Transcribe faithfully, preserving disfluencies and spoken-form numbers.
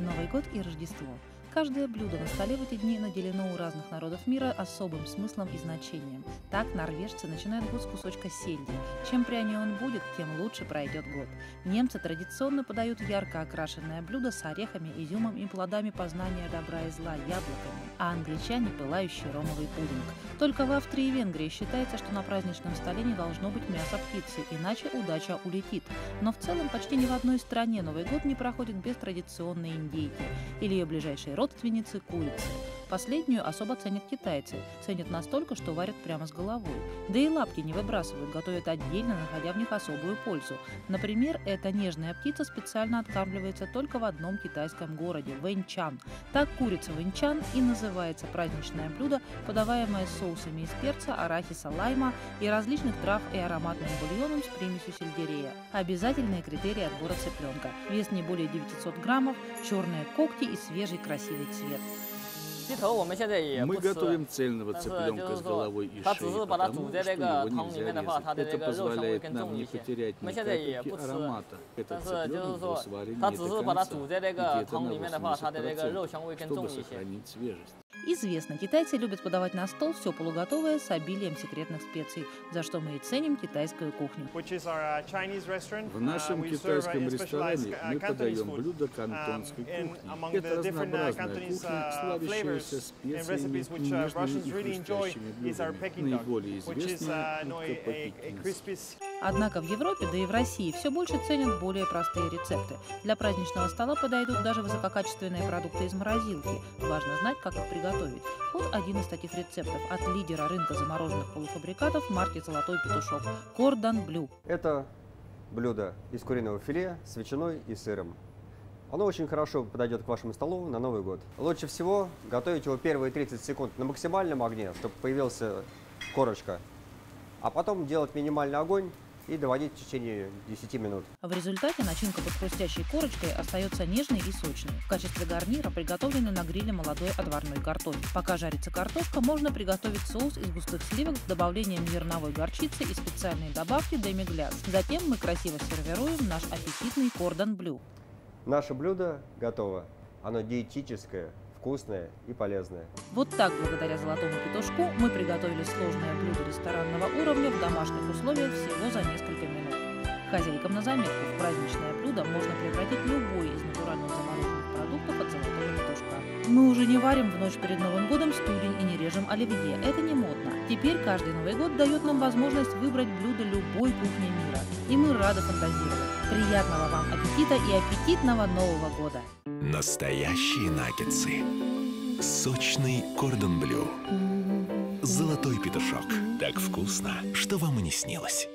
Новый год и Рождество. Каждое блюдо на столе в эти дни наделено у разных народов мира особым смыслом и значением. Так норвежцы начинают год с кусочка сельди. Чем прянее он будет, тем лучше пройдет год. Немцы традиционно подают ярко окрашенное блюдо с орехами, изюмом и плодами познания добра и зла, яблоками, а англичане – пылающий ромовый пудинг. Только в Австрии и Венгрии считается, что на праздничном столе не должно быть мяса птицы, иначе удача улетит. Но в целом почти ни в одной стране Новый год не проходит без традиционной индейки или ее ближайшей родственницы – курицы. Последнюю особо ценят китайцы. Ценят настолько, что варят прямо с головой. Да и лапки не выбрасывают, готовят отдельно, находя в них особую пользу. Например, эта нежная птица специально откармливается только в одном китайском городе – Вэньчан. Так курица вэньчан и называется праздничное блюдо, подаваемое с соусами из перца, арахиса, лайма и различных трав и ароматным бульоном с примесью сельдерея. Обязательные критерии отбора цыпленка. Вес не более девятисот граммов, черные когти и свежий красивый цвет. Мы готовим цельного цыпленка с головой и шеей, потому что его нельзя резать. Это позволяет нам не потерять ни капельки аромата. Этот цыпленок был сварен не до конца, где-то на восемьдесят процентов, чтобы сохранить свежесть. Известно, китайцы любят подавать на стол все полуготовое с обилием секретных специй, за что мы и ценим китайскую кухню. В нашем китайском ресторане мы подаем блюда кантонской кухни. Это разнообразная кухня, славящаяся специями, нежными и хрустящими блюдами. Наиболее известная утка по-пекински. Однако в Европе, да и в России, все больше ценят более простые рецепты. Для праздничного стола подойдут даже высококачественные продукты из морозилки. Важно знать, как их приготовить. Вот один из таких рецептов от лидера рынка замороженных полуфабрикатов марки «Золотой петушок» – Кордон Блю. Это блюдо из куриного филе с ветчиной и сыром. Оно очень хорошо подойдет к вашему столу на Новый год. Лучше всего готовить его первые тридцать секунд на максимальном огне, чтобы появилась корочка, а потом делать минимальный огонь и доводить в течение десяти минут. В результате начинка под хрустящей корочкой остается нежной и сочной. В качестве гарнира приготовлены на гриле молодой отварной картофель. Пока жарится картошка, можно приготовить соус из густых сливок с добавлением зерновой горчицы и специальной добавки демигляс. Затем мы красиво сервируем наш аппетитный кордон блю. Наше блюдо готово. Оно диетическое, вкусное и полезное. Вот так, благодаря «Золотому петушку», мы приготовили сложное блюдо ресторанного уровня в домашних условиях всего за несколько минут. Хозяйкам на заметку, в праздничное блюдо можно превратить любой из натуральных замороженных продуктов от «Золотого петушка». Мы уже не варим в ночь перед Новым годом студень и не режем оливье. Это не модно. Теперь каждый Новый год дает нам возможность выбрать блюдо любой кухни мира. И мы рады фантазировать. Приятного вам аппетита и аппетитного Нового года! Настоящие наггетсы. Сочный кордон блю. Золотой петушок. Так вкусно, что вам и не снилось.